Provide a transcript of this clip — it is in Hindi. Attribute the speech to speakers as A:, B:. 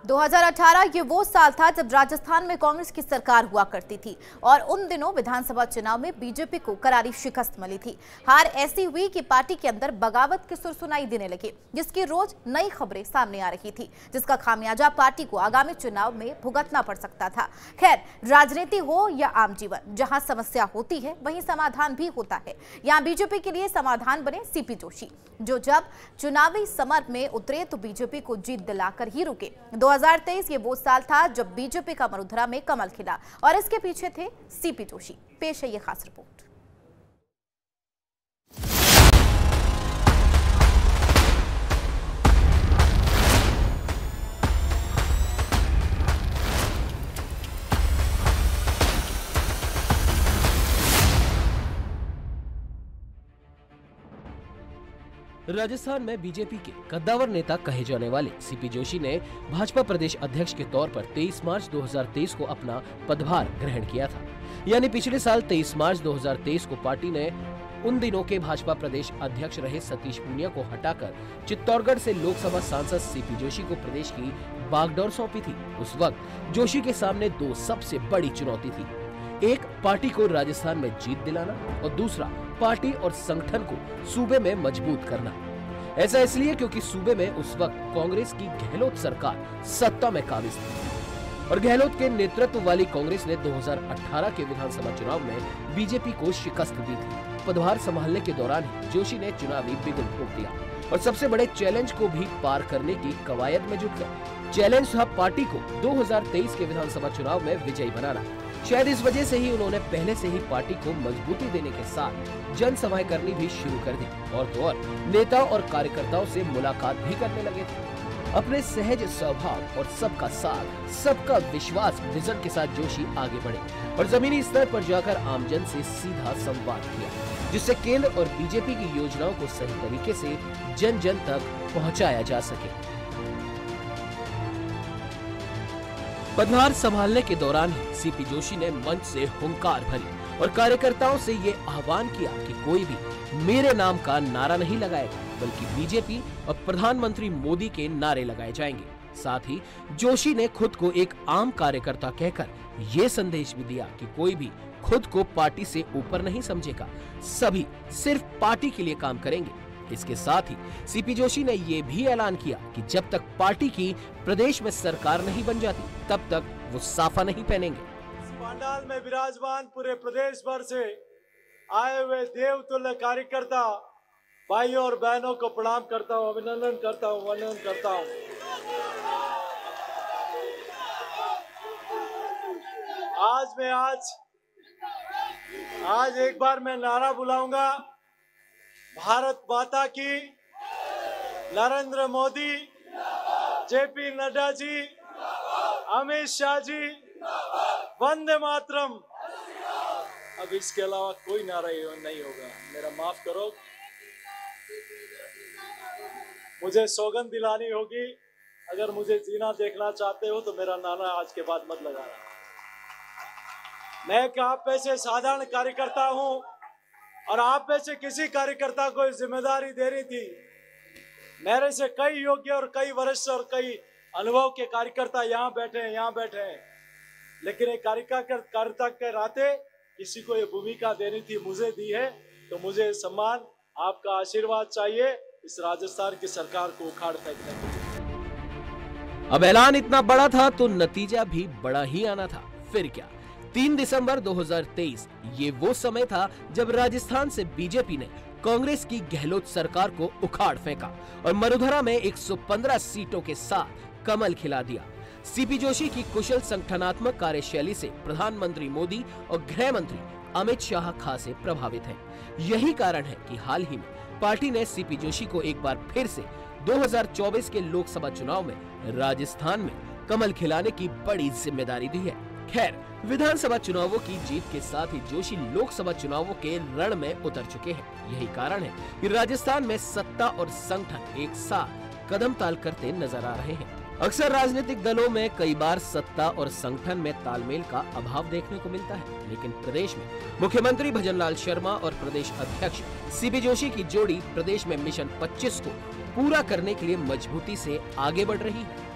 A: 2018 ये वो साल था जब राजस्थान में कांग्रेस की सरकार हुआ करती थी और उन दिनों विधानसभा चुनाव में बीजेपी को करारी शिकस्त मिली थी। हार ऐसी हुई कि पार्टी के अंदर बगावत के सुर सुनाई देने लगे, जिसकी रोज नई खबरें सामने आ रही थी, जिसका खामियाजा पार्टी को आगामी चुनाव में भुगतना पड़ सकता था। खैर, राजनीति हो या आम जीवन, जहां समस्या होती है वहीं समाधान भी होता है। यहाँ बीजेपी के लिए समाधान बने सीपी जोशी, जो जब चुनावी समर में उतरे तो बीजेपी को जीत दिलाकर ही रुके। 2023 ये वो साल था जब बीजेपी का मरुधरा में कमल खिला और इसके पीछे थे सीपी जोशी। पेश है ये खास रिपोर्ट।
B: राजस्थान में बीजेपी के कद्दावर नेता कहे जाने वाले सीपी जोशी ने भाजपा प्रदेश अध्यक्ष के तौर पर 23 मार्च 2023 को अपना पदभार ग्रहण किया था। यानी पिछले साल 23 मार्च 2023 को पार्टी ने उन दिनों के भाजपा प्रदेश अध्यक्ष रहे सतीश पूनिया को हटाकर चित्तौड़गढ़ से लोकसभा सांसद सीपी जोशी को प्रदेश की बागडोर सौंपी थी। उस वक्त जोशी के सामने दो सबसे बड़ी चुनौती थी, एक पार्टी को राजस्थान में जीत दिलाना और दूसरा पार्टी और संगठन को सूबे में मजबूत करना। ऐसा इसलिए क्योंकि सूबे में उस वक्त कांग्रेस की गहलोत सरकार सत्ता में काबिज थी और गहलोत के नेतृत्व वाली कांग्रेस ने 2018 के विधानसभा चुनाव में बीजेपी को शिकस्त दी थी। पदभार संभालने के दौरान ही जोशी ने चुनावी बिगुल फूंक दिया और सबसे बड़े चैलेंज को भी पार करने की कवायद में जुट गए। चैलेंज था पार्टी को 2023 के विधानसभा चुनाव में विजयी बनाना। शायद इस वजह से ही उन्होंने पहले से ही पार्टी को मजबूती देने के साथ जनसभाएं करनी भी शुरू कर दी और तो और नेता और कार्यकर्ताओं से मुलाकात भी करने लगे थे। अपने सहज स्वभाव और सबका साथ, सबका विश्वास विजन के साथ जोशी आगे बढ़े और जमीनी स्तर पर जाकर आमजन से सीधा संवाद किया, जिससे केंद्र और बीजेपी की योजनाओं को सही तरीके से जन जन तक पहुंचाया जा सके। पदभार संभालने के दौरान ही सीपी जोशी ने मंच से हुंकार भरी और कार्यकर्ताओं से ये आह्वान किया कि कोई भी मेरे नाम का नारा नहीं लगाएगा, बल्कि बीजेपी और प्रधानमंत्री मोदी के नारे लगाए जाएंगे। साथ ही जोशी ने खुद को एक आम कार्यकर्ता कहकर ये संदेश भी दिया कि कोई भी खुद को पार्टी से ऊपर नहीं समझेगा, सभी सिर्फ पार्टी के लिए काम करेंगे। इसके साथ ही सीपी जोशी ने ये भी ऐलान किया कि जब तक पार्टी की प्रदेश में सरकार नहीं बन जाती तब तक वो साफा नहीं पहनेंगे।
C: इस पंडाल में विराजमान पूरे प्रदेश भर से आए हुए देवतुल्य कार्यकर्ता भाइयों और बहनों को प्रणाम करता हूँ, अभिनंदन करता हूँ, वंदन करता हूँ। आज एक बार मैं नारा बुलाऊंगा, भारत माता की, नरेंद्र मोदी, जेपी नड्डा जी, अमित शाह जी, वंदे मातरम। अब इसके अलावा कोई नारा नहीं होगा। मेरा माफ करो, मुझे सौगंध दिलानी होगी। अगर मुझे जीना देखना चाहते हो तो मेरा नारा आज के बाद मत लगाना। मैं आप में से साधारण कार्यकर्ता हूं और आप में से किसी कार्यकर्ता को जिम्मेदारी देनी थी। मेरे से कई योग्य और कई वरिष्ठ और कई अनुभव के कार्यकर्ता यहाँ बैठे हैं, लेकिन एक कार्यकर्ता के नाते किसी को ये भूमिका देनी थी, मुझे दी है, तो मुझे सम्मान, आपका आशीर्वाद चाहिए इस राजस्थान की सरकार को उखाड़ फेंकने के लिए।
B: अब ऐलान इतना बड़ा था तो नतीजा भी बड़ा ही आना था। फिर क्या, 3 दिसंबर 2023 ये वो समय था जब राजस्थान से बीजेपी ने कांग्रेस की गहलोत सरकार को उखाड़ फेंका और मरुधरा में 115 सीटों के साथ कमल खिला दिया। सीपी जोशी की कुशल संगठनात्मक कार्यशैली से प्रधानमंत्री मोदी और गृह मंत्री अमित शाह खासे प्रभावित हैं। यही कारण है कि हाल ही में पार्टी ने सीपी जोशी को एक बार फिर से 2024 के लोकसभा चुनाव में राजस्थान में कमल खिलाने की बड़ी जिम्मेदारी दी है। खैर, विधानसभा चुनावों की जीत के साथ ही जोशी लोकसभा चुनावों के रण में उतर चुके हैं। यही कारण है कि राजस्थान में सत्ता और संगठन एक साथ कदम ताल करते नजर आ रहे हैं। अक्सर राजनीतिक दलों में कई बार सत्ता और संगठन में तालमेल का अभाव देखने को मिलता है, लेकिन प्रदेश में मुख्यमंत्री भजनलाल शर्मा और प्रदेश अध्यक्ष सीपी जोशी की जोड़ी प्रदेश में मिशन 25 को पूरा करने के लिए मजबूती से आगे बढ़ रही है।